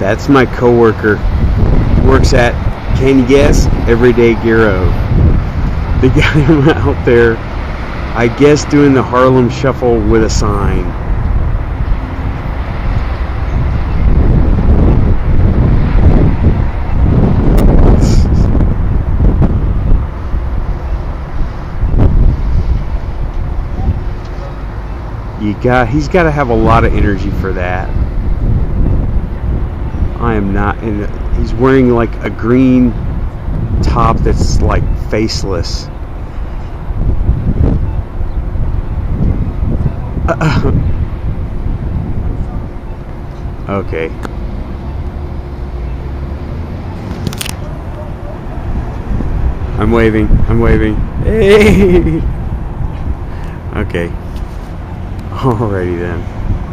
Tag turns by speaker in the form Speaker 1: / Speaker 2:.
Speaker 1: That's my coworker. Works at, can you guess? Everyday Gyro. They got him out there, I guess, doing the Harlem Shuffle with a sign. He's got to have a lot of energy for that. I am not, and he's wearing like a green top that's like faceless. Okay. I'm waving. Hey! Okay. Alrighty then.